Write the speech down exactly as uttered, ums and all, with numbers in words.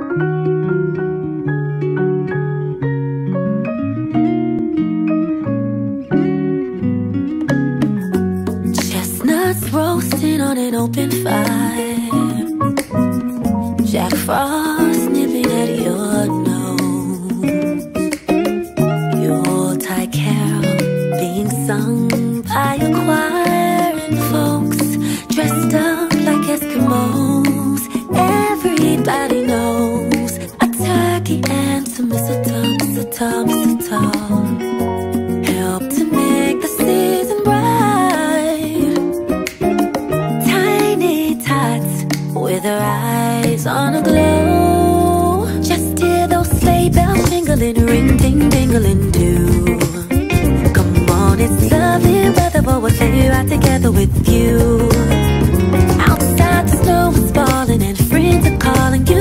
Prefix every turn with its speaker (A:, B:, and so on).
A: Chestnuts roasting on an open fire, Jack Frost nipping at your nose, Yuletide carol being sung by a choir, and folks dressed up like Eskimos. Everybody knows a turkey and some mistletoe, mistletoe, mistletoe help to make the season bright. Tiny tots with their eyes on a glow, just hear those sleigh bells jingling, ring ting tingling too. Come on, it's lovely weather for a sleigh ride together with you. Outside the snow is falling and friends are calling you.